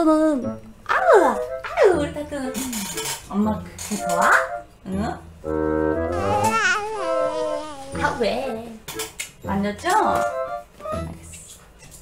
타투는 아우 우리 타투는 엄마 그게 좋아? 응? 아 왜? 만졌죠? 알겠어.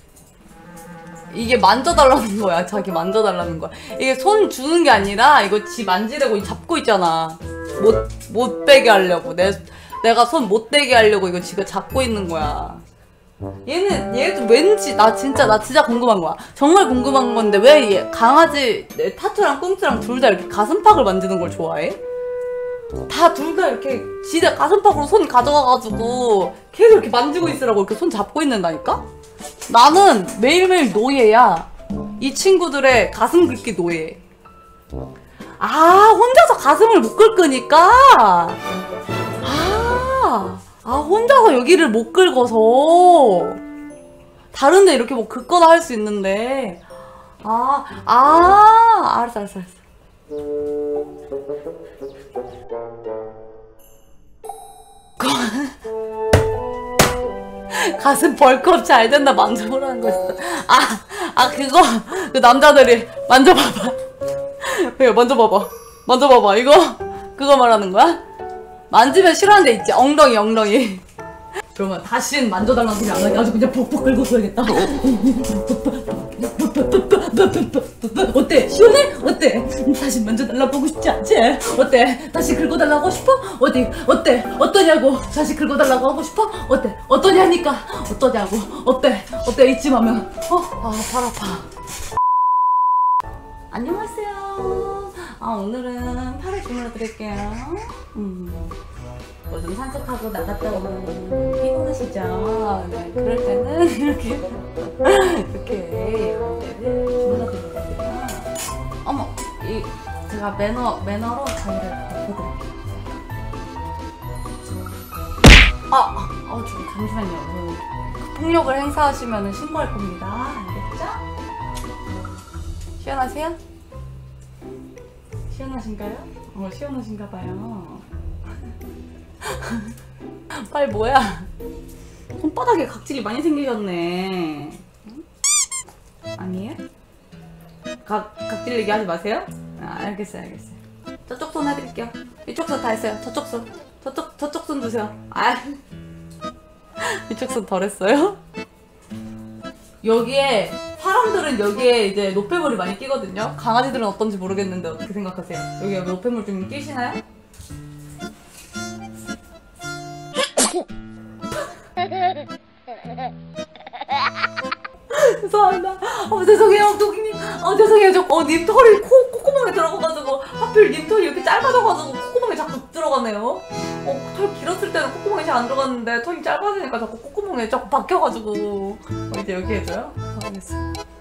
이게 만져달라는 거야. 자기 만져달라는 거야. 이게 손 주는 게 아니라 이거 지 만지려고 잡고 있잖아. 못 빼게 하려고. 내가 손 못 대게 하려고 이거 지가 잡고 있는 거야. 얘도 왠지 나 진짜 궁금한 거야. 정말 궁금한 건데 왜 얘 강아지 타투랑 꿍트랑 둘 다 이렇게 가슴팍을 만지는 걸 좋아해? 다 둘 다 이렇게 지대 가슴팍으로 손 가져가가지고 계속 이렇게 만지고 있으라고 이렇게 손 잡고 있는다니까? 나는 매일매일 노예야. 이 친구들의 가슴 긁기 노예. 아 혼자서 가슴을 못 긁으니까 혼자서 여기를 못 긁어서 다른데 이렇게 뭐 긁거나 할 수 있는데 알았어 가슴 벌크업 잘 된다 만져보라는 거 있어. 그거 그 남자들이 만져봐봐. 이거 만져봐봐. 이거 그거 말하는 거야? 만지면 싫어하는 데 있지. 엉덩이. 그러면 다시는 만져달라는 소리 안 하게 아주 그냥 푹푹 긁어줘야겠다. 어때? 시원해? 어때? 다시 만져달라고 하고 싶지 않지? 어때? 다시 긁어달라고 싶어? 어때? 어떠냐고? 다시 긁어달라고 하고 싶어? 어때? 어떠냐니까? 어떠냐고? 어때? 이쯤 하면 발 아파. 안녕하세요. 오늘은 팔을 주물러 드릴게요. 뭐 좀 산책하고 나갔다 오면 피곤하시죠? 네, 그럴 때는 이렇게 주물러 드리거든요. 어머, 제가 매너로 저희를 덮어드릴게요. 잠시만요. 폭력을 행사하시면 신고할 겁니다. 알겠죠? 시원하세요? 시원하신가요? 시원하신가봐요. 빨리 뭐야? 손바닥에 각질이 많이 생기셨네. 아니에요? 각질 얘기하지 마세요? 알겠어요. 저쪽 손 해드릴게요. 이쪽 손 다 했어요. 저쪽 손 주세요. 이쪽 손 덜 했어요? 사람들은 여기에 이제 노폐물이 많이 끼거든요. 강아지들은 어떤지 모르겠는데 어떻게 생각하세요? 여기에 노폐물 좀 끼시나요? 죄송합니다. 죄송해요, 도끼님. 죄송해요. 님 털이 콧구멍에 들어가가지고 하필 님 털이 이렇게 짧아져가지고 콧구멍에 자꾸 들어가네요. 털 길었을 때는 콧구멍에 잘 안 들어갔는데 털이 짧아지니까 자꾸 콧구멍에 자꾸 박혀가지고 이제 여기 해줘요? 알겠어.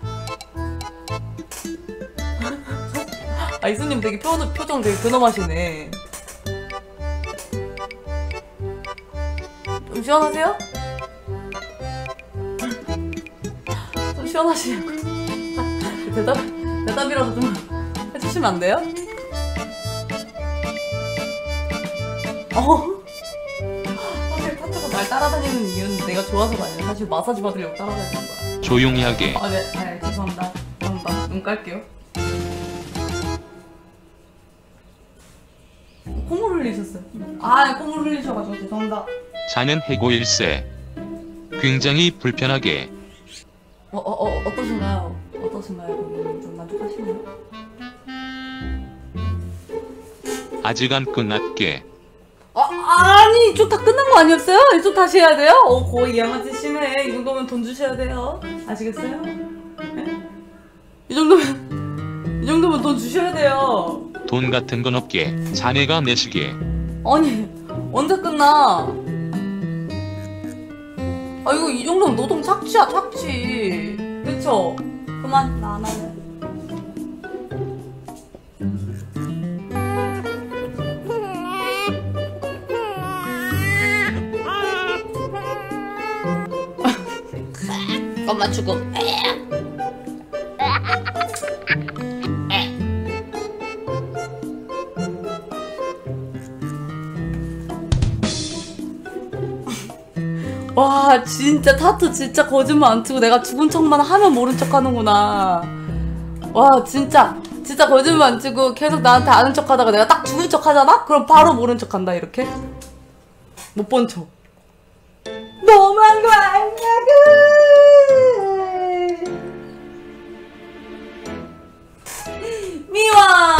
이수님 되게 표정 되게 근엄하시네. 좀 시원하세요? 좀 시원하시냐고. 대답이라도 좀 해주시면 안 돼요? 사실 타투가 날 따라다니는 이유는 내가 좋아서가 아니라 사실 마사지 받으려고 따라다니는 거야. 조용히 하게. 네, 죄송합니다. 눈 깔게요. 콧물 흘리셨어요. 콧물 흘리셔가지고 죄송합니다. 자는 해고일세. 굉장히 불편하게. 어떠신가요? 좀 만족하시나요? 아직 안 끝났게. 아니 이쪽 다 끝난 거 아니었어요? 이쪽 다시 해야 돼요? 거의 양아치 심해. 이 정도면 돈 주셔야 돼요. 아시겠어요? 네? 이 정도면 돈 주셔야 돼요. 돈 같은 건 없게. 자네가 내시게. 아니 언제 끝나? 이거 이 정도면 노동 착취야 착취. 그쵸? 그만 나 안 할래. 엄마 주고. 와 진짜 타투 진짜 거짓말 안 치고 내가 죽은 척만 하면 모른 척 하는구나. 와 진짜 거짓말 안 치고 계속 나한테 아는 척 하다가 내가 딱 죽은 척 하잖아? 그럼 바로 모른 척 한다 이렇게. 못 본 척. 너무한 거 아니냐고. 미워.